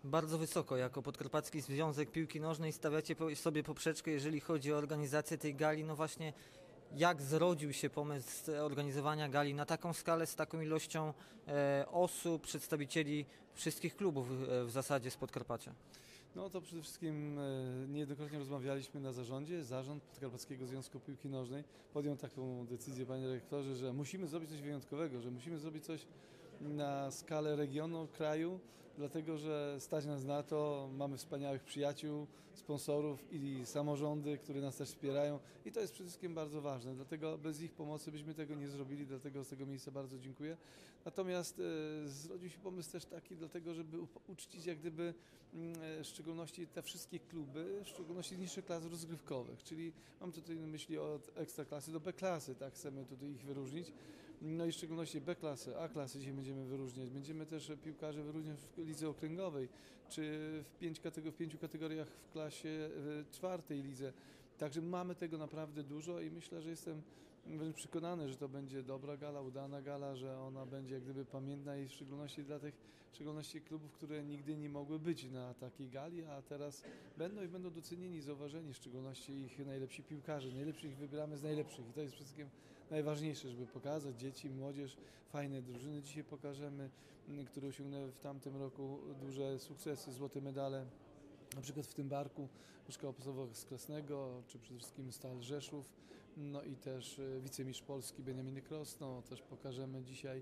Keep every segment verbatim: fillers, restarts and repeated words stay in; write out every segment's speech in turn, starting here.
Bardzo wysoko, jako Podkarpacki Związek Piłki Nożnej stawiacie sobie poprzeczkę, jeżeli chodzi o organizację tej gali. No właśnie, jak zrodził się pomysł organizowania gali na taką skalę, z taką ilością e, osób, przedstawicieli wszystkich klubów e, w zasadzie z Podkarpacia? No to przede wszystkim e, niejednokrotnie rozmawialiśmy na zarządzie. Zarząd Podkarpackiego Związku Piłki Nożnej podjął taką decyzję, panie dyrektorze, że musimy zrobić coś wyjątkowego, że musimy zrobić coś na skalę regionu, kraju, dlatego że stać nas na to, mamy wspaniałych przyjaciół, sponsorów i samorządy, które nas też wspierają i to jest przede wszystkim bardzo ważne, dlatego bez ich pomocy byśmy tego nie zrobili, dlatego z tego miejsca bardzo dziękuję. Natomiast e, zrodził się pomysł też taki, dlatego żeby uczcić jak gdyby e, w szczególności te wszystkie kluby, w szczególności niższych klas rozgrywkowych, czyli mam tutaj na myśli od ekstraklasy do B-klasy, tak chcemy tutaj ich wyróżnić, no i w szczególności B-klasy, A-klasy dzisiaj będziemy wyróżniać. Będziemy też piłkarzy wyróżniać w lidze okręgowej, czy w, pięć katego- w pięciu kategoriach w klasie czwartej lidze. Także mamy tego naprawdę dużo i myślę, że jestem wręcz przekonany, że to będzie dobra gala, udana gala, że ona będzie jak gdyby pamiętna i w szczególności dla tych w szczególności klubów, które nigdy nie mogły być na takiej gali, a teraz będą i będą docenieni, zauważeni, w szczególności ich najlepsi piłkarze. Najlepszych wybieramy z najlepszych i to jest wszystkim najważniejsze, żeby pokazać dzieci, młodzież, fajne drużyny. Dzisiaj pokażemy, które osiągnęły w tamtym roku duże sukcesy, złote medale. Na przykład w tym barku Szkoła Podstawowa z Krasnego, czy przede wszystkim Stal Rzeszów, no i też wicemistrz Polski Beniamin Krosno, też pokażemy dzisiaj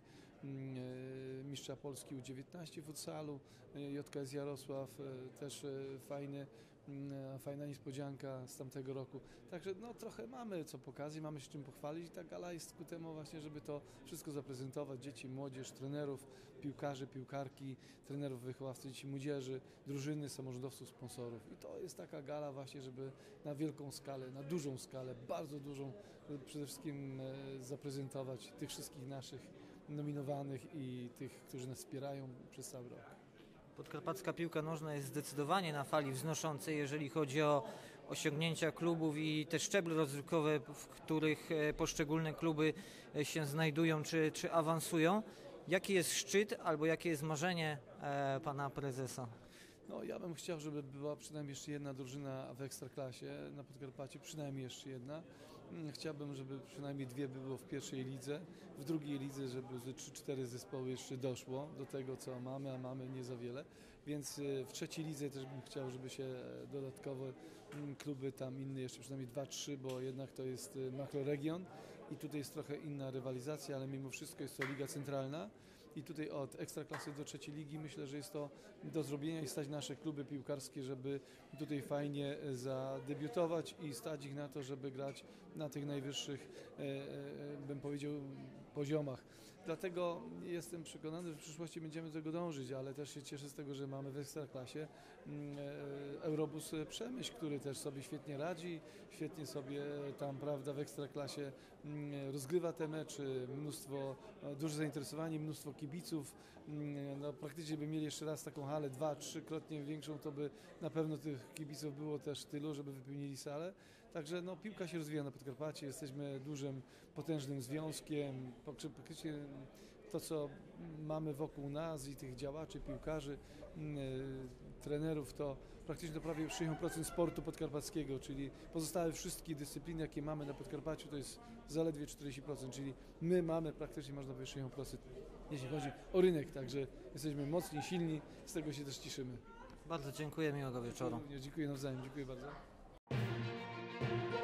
mistrza Polski U dziewiętnaście w futsalu, J K S Jarosław, też fajny, fajna niespodzianka z tamtego roku. Także no trochę mamy co pokazać, mamy się czym pochwalić i ta gala jest ku temu właśnie, żeby to wszystko zaprezentować, dzieci, młodzież, trenerów, piłkarzy, piłkarki, trenerów, wychowawców dzieci, młodzieży, drużyny, samorządowców, sponsorów. I to jest taka gala właśnie, żeby na wielką skalę, na dużą skalę, bardzo dużą, przede wszystkim zaprezentować tych wszystkich naszych nominowanych i tych, którzy nas wspierają przez cały rok. Podkarpacka piłka nożna jest zdecydowanie na fali wznoszącej, jeżeli chodzi o osiągnięcia klubów i te szczeble rozrywkowe, w których poszczególne kluby się znajdują czy, czy awansują. Jaki jest szczyt albo jakie jest marzenie e, pana prezesa? No, ja bym chciał, żeby była przynajmniej jeszcze jedna drużyna w Ekstraklasie na Podkarpaciu, przynajmniej jeszcze jedna. Chciałbym, żeby przynajmniej dwie było w pierwszej lidze, w drugiej lidze, żeby ze trzy cztery zespoły jeszcze doszło do tego, co mamy, a mamy nie za wiele. Więc w trzeciej lidze też bym chciał, żeby się dodatkowo kluby tam inne, jeszcze przynajmniej dwa trzy, bo jednak to jest makroregion i tutaj jest trochę inna rywalizacja, ale mimo wszystko jest to Liga Centralna. I tutaj od Ekstraklasy do trzeciej ligi myślę, że jest to do zrobienia i stać nasze kluby piłkarskie, żeby tutaj fajnie zadebiutować i stać ich na to, żeby grać na tych najwyższych, bym powiedział, poziomach. Dlatego jestem przekonany, że w przyszłości będziemy do tego dążyć, ale też się cieszę z tego, że mamy w Ekstraklasie Eurobus Przemyśl, który też sobie świetnie radzi, świetnie sobie tam, prawda, w Ekstraklasie rozgrywa te mecze, mnóstwo, duże zainteresowanie, mnóstwo kibiców, no, praktycznie by mieli jeszcze raz taką halę dwa, trzykrotnie większą, to by na pewno tych kibiców było też tylu, żeby wypełnili salę. Także no, piłka się rozwija na Podkarpacie, jesteśmy dużym, potężnym związkiem, praktycznie to, co mamy wokół nas i tych działaczy, piłkarzy, yy, trenerów, to praktycznie to prawie sześćdziesiąt procent sportu podkarpackiego, czyli pozostałe wszystkie dyscypliny, jakie mamy na Podkarpaciu, to jest zaledwie czterdzieści procent, czyli my mamy praktycznie, można powiedzieć, sześćdziesiąt procent, jeśli chodzi o rynek, także jesteśmy mocni, silni, z tego się też cieszymy. Bardzo dziękuję, miłego wieczoru. Dziękuję nawzajem, dziękuję bardzo.